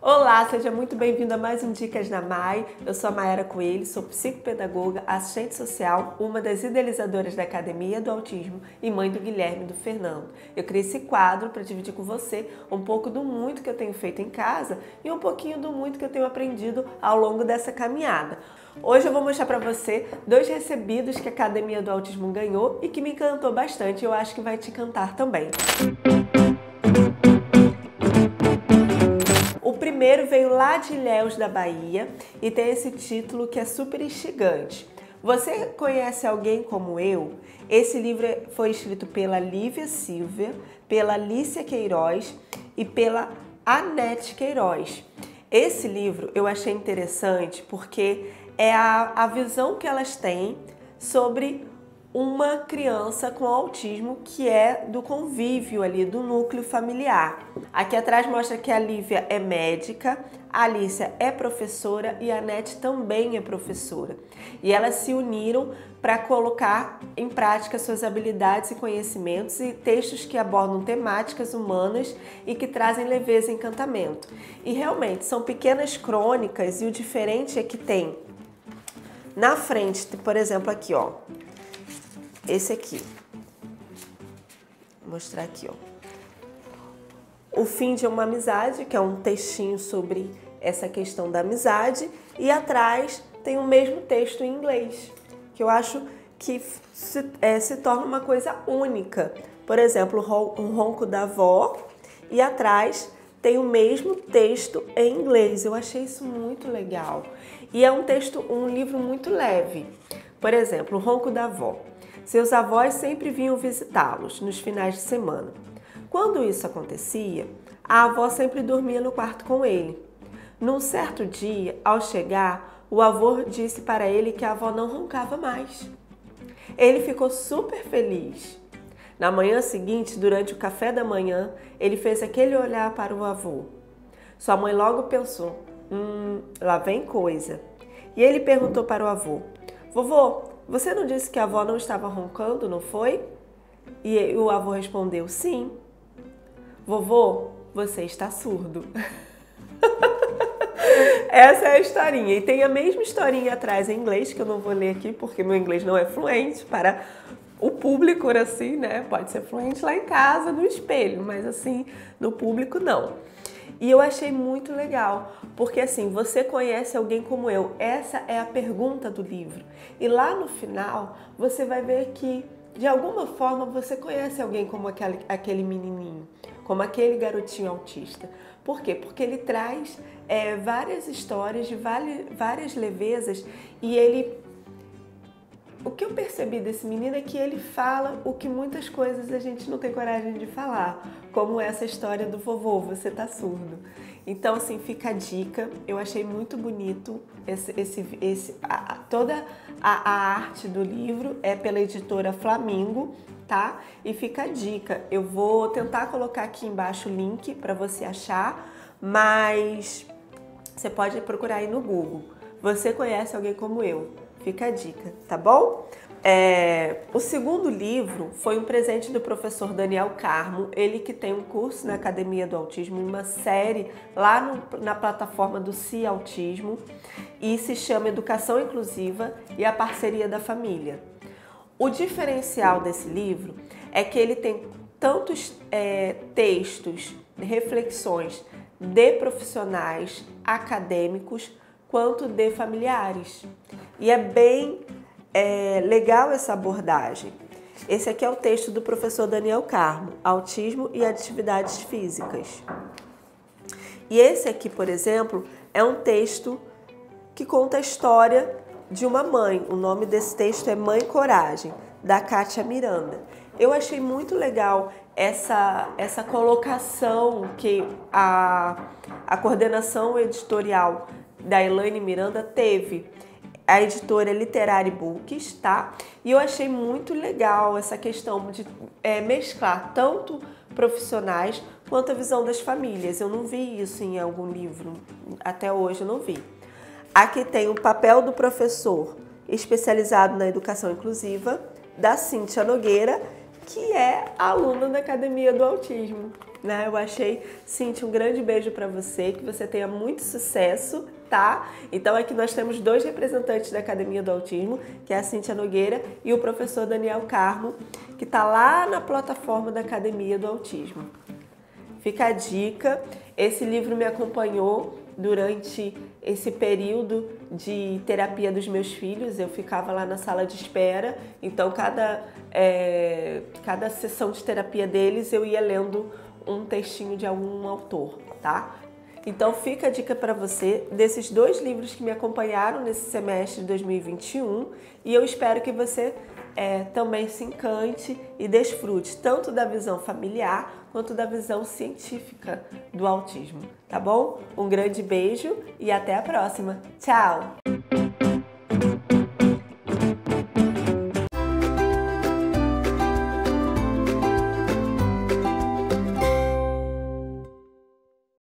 Olá, seja muito bem-vindo a mais um Dicas na MAI. Eu sou a Mayara Coelho, sou psicopedagoga, assistente social, uma das idealizadoras da Academia do Autismo e mãe do Guilherme e do Fernando. Eu criei esse quadro para dividir com você um pouco do muito que eu tenho feito em casa e um pouquinho do muito que eu tenho aprendido ao longo dessa caminhada. Hoje eu vou mostrar para você 2 recebidos que a Academia do Autismo ganhou e que me encantou bastante e eu acho que vai te encantar também. O primeiro veio lá de Ilhéus da Bahia e tem esse título que é super instigante. Você conhece alguém como eu? Esse livro foi escrito pela Lívia Silva, pela Alicia Queiroz e pela Anete Queiroz. Esse livro eu achei interessante porque é a visão que elas têm sobre uma criança com autismo, que é do convívio ali, do núcleo familiar. Aqui atrás mostra que a Lívia é médica, a Alicia é professora e a Anete também é professora. E elas se uniram para colocar em prática suas habilidades e conhecimentos e textos que abordam temáticas humanas e que trazem leveza e encantamento. E realmente são pequenas crônicas e o diferente é que tem na frente, por exemplo, aqui, ó. Esse aqui, vou mostrar aqui, ó. O fim de uma amizade, que é um textinho sobre essa questão da amizade, e atrás tem o mesmo texto em inglês, que eu acho que se torna uma coisa única. Por exemplo, o ronco da avó, e atrás tem o mesmo texto em inglês. Eu achei isso muito legal. E é um livro muito leve. Por exemplo, o ronco da avó. Seus avós sempre vinham visitá-los nos finais de semana. Quando isso acontecia, a avó sempre dormia no quarto com ele. Num certo dia, ao chegar, o avô disse para ele que a avó não roncava mais. Ele ficou super feliz. Na manhã seguinte, durante o café da manhã, ele fez aquele olhar para o avô. Sua mãe logo pensou, lá vem coisa. E ele perguntou para o avô, vovô, você não disse que a avó não estava roncando, não foi? E o avô respondeu, sim. Vovô, você está surdo. Essa é a historinha. E tem a mesma historinha atrás em inglês, que eu não vou ler aqui, porque meu inglês não é fluente para o público, assim, né? Pode ser fluente lá em casa, no espelho, mas assim, no público não. E eu achei muito legal, porque assim, você conhece alguém como eu? Essa é a pergunta do livro. E lá no final, você vai ver que, de alguma forma, você conhece alguém como aquele menininho, como aquele garotinho autista. Por quê? Porque ele traz várias histórias de várias levezas e o que eu percebi desse menino é que ele fala o que muitas coisas a gente não tem coragem de falar, como essa história do vovô, você tá surdo. Então, assim, fica a dica. Eu achei muito bonito toda a arte do livro, é pela editora Flamingo, tá? E fica a dica. Eu vou tentar colocar aqui embaixo o link para você achar, mas você pode procurar aí no Google. Você conhece alguém como eu? Fica a dica, tá bom? O segundo livro foi um presente do professor Daniel Carmo, ele que tem um curso na Academia do Autismo, uma série lá na plataforma do Si Autismo, e se chama Educação Inclusiva e a Parceria da Família. O diferencial desse livro é que ele tem tantos textos, reflexões de profissionais acadêmicos, quanto de familiares. E é bem legal essa abordagem. Esse aqui é o texto do professor Daniel Carmo, Autismo e Atividades Físicas. E esse aqui, por exemplo, é um texto que conta a história de uma mãe. O nome desse texto é Mãe Coragem, da Kátia Miranda. Eu achei muito legal essa colocação que a coordenação editorial da Elaine Miranda teve. A editora Literary Books, tá? E eu achei muito legal essa questão de mesclar tanto profissionais quanto a visão das famílias. Eu não vi isso em algum livro, até hoje eu não vi. Aqui tem o papel do professor especializado na educação inclusiva, da Cíntia Nogueira, que é aluna da Academia do Autismo, né? Eu achei, Cíntia, um grande beijo para você, que você tenha muito sucesso, tá? Então aqui nós temos 2 representantes da Academia do Autismo, que é a Cíntia Nogueira e o professor Daniel Carmo, que tá lá na plataforma da Academia do Autismo. Fica a dica, esse livro me acompanhou durante esse período de terapia dos meus filhos. Eu ficava lá na sala de espera, então cada sessão de terapia deles eu ia lendo um textinho de algum autor, tá? Então fica a dica para você desses 2 livros que me acompanharam nesse semestre de 2021 e eu espero que você também se encante e desfrute tanto da visão familiar quanto da visão científica do autismo, tá bom? Um grande beijo e até a próxima. Tchau!